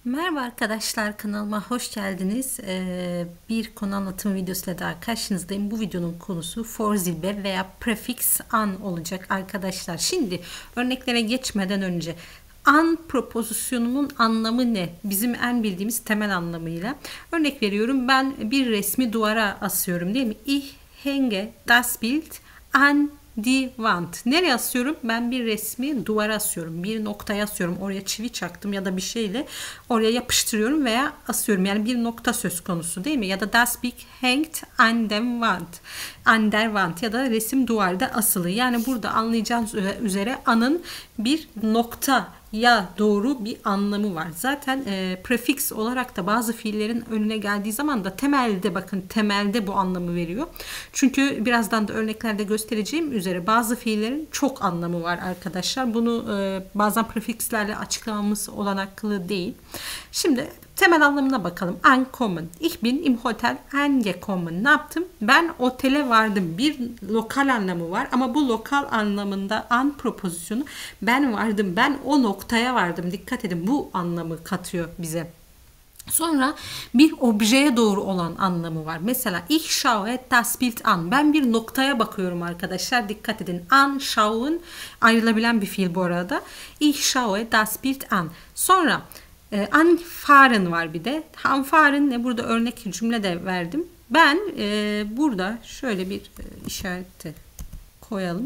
Merhaba arkadaşlar, kanalıma hoş geldiniz. Bir konu anlatımı videosuyla daha karşınızdayım. Bu videonun konusu for zilbe veya prefix an olacak arkadaşlar. Şimdi örneklere geçmeden önce an propozisyonunun anlamı ne? Bizim en bildiğimiz temel anlamıyla. Örnek veriyorum, ben bir resmi duvara asıyorum değil mi? Ich hänge das Bild an die Wand. Nereye asıyorum? Ben bir resmi duvara asıyorum. Bir noktaya asıyorum. Oraya çivi çaktım ya da bir şeyle oraya yapıştırıyorum veya asıyorum. Yani bir nokta söz konusu değil mi? Ya da das Bild hängt an dem Wand. An der Wand ya da resim duvarda asılı. Yani burada anlayacağınız üzere anın bir nokta ya doğru bir anlamı var. Zaten prefix olarak da bazı fiillerin önüne geldiği zaman da temelde, bakın temelde bu anlamı veriyor. Çünkü birazdan da örneklerde göstereceğim üzere bazı fiillerin çok anlamı var arkadaşlar. Bunu bazen prefixlerle açıklamamız olanaklı değil. Şimdi temel anlamına bakalım. Ankommen. Ich bin im Hotel angekommen. Ne yaptım? Ben otele vardım. Bir lokal anlamı var ama bu lokal anlamında an propozisyonu ben vardım. Ben o noktaya vardım. Dikkat edin, bu anlamı katıyor bize. Sonra bir objeye doğru olan anlamı var. Mesela ich schaue das Bild an. Ben bir noktaya bakıyorum arkadaşlar. Dikkat edin. Anschauen ayrılabilen bir fiil bu arada. Ich schaue das Bild an. Sonra anfahren var bir de. Anfahren ne? Burada örnek cümle de verdim. Ben burada şöyle bir işareti koyalım.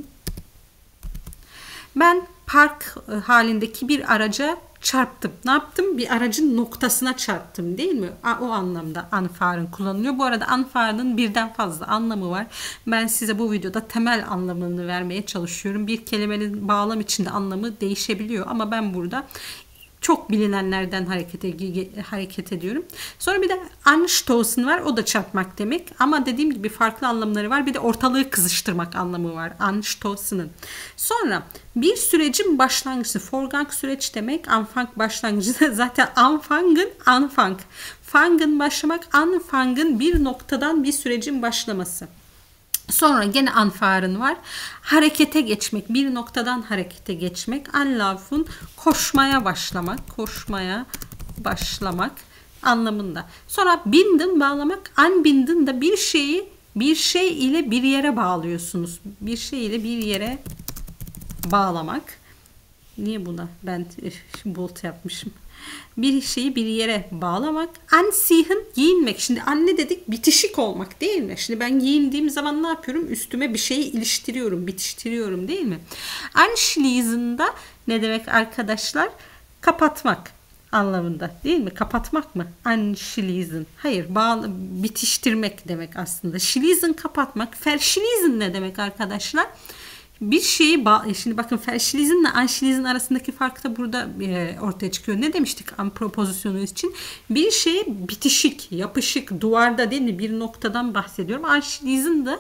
Ben park halindeki bir araca çarptım. Ne yaptım? Bir aracın noktasına çarptım değil mi? O anlamda anfahren kullanılıyor. Bu arada anfahren'ın birden fazla anlamı var. Ben size bu videoda temel anlamını vermeye çalışıyorum. Bir kelimenin bağlam içinde anlamı değişebiliyor ama ben burada çok bilinenlerden hareket ediyorum. Sonra bir de anstoßen var. O da çarpmak demek. Ama dediğim gibi farklı anlamları var. Bir de ortalığı kızıştırmak anlamı var anstoßen'ın. Sonra bir sürecin başlangıcı. Vorgang süreç demek. Anfang başlangıcı. Zaten anfangen anfang. Fangen başlamak. Anfangen bir noktadan bir sürecin başlaması. Sonra gene anfahren var. Harekete geçmek. Bir noktadan harekete geçmek. Anlaufen koşmaya başlamak. Koşmaya başlamak anlamında. Sonra binden bağlamak. Anbinden da bir şey ile bir yere bağlıyorsunuz. Bir şey ile bir yere bağlamak. Niye buna ben bolt yapmışım? Bir şeyi bir yere bağlamak. Anziehen giyinmek. Şimdi anne dedik, bitişik olmak değil mi? Şimdi ben giyindiğim zaman ne yapıyorum? Üstüme bir şeyi iliştiriyorum, bitiştiriyorum değil mi? Anschließen da ne demek arkadaşlar? Kapatmak anlamında değil mi? Kapatmak mı? Anschließen. Hayır, bitiştirmek demek aslında. Schließen kapatmak. Verschließen ne demek arkadaşlar? Bir şeyi şimdi bakın, verschließen ile anschließen arasındaki fark da burada ortaya çıkıyor. Ne demiştik an propozisyonu için? Bir şeye bitişik, yapışık, duvarda değil mi? Bir noktadan bahsediyorum. Anschließen da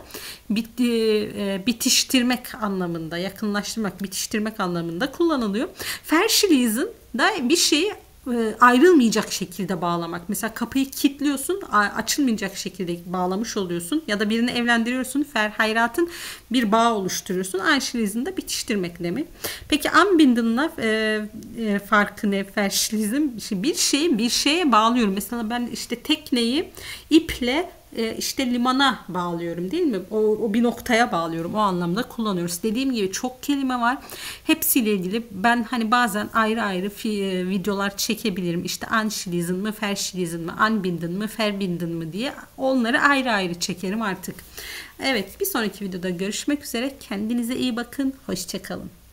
bitiştirmek anlamında, yakınlaştırmak, bitiştirmek anlamında kullanılıyor. Verschließen da bir şeyi ayrılmayacak şekilde bağlamak. Mesela kapıyı kilitliyorsun, açılmayacak şekilde bağlamış oluyorsun ya da birini evlendiriyorsun, verheiraten bir bağ oluşturuyorsun. Anschließen de bitiştirmek demek. Peki anbinden'la farkı ne? Verschließen bir şeye bağlıyorum. Mesela ben işte tekneyi iple işte limana bağlıyorum değil mi? O bir noktaya bağlıyorum. O anlamda kullanıyoruz. Dediğim gibi çok kelime var. Hepsiyle ilgili ben hani bazen ayrı ayrı videolar çekebilirim. İşte anschließen mı, verschließen mi, anbinden mi, verbinden mi diye onları ayrı ayrı çekerim artık. Evet, bir sonraki videoda görüşmek üzere. Kendinize iyi bakın. Hoşça kalın.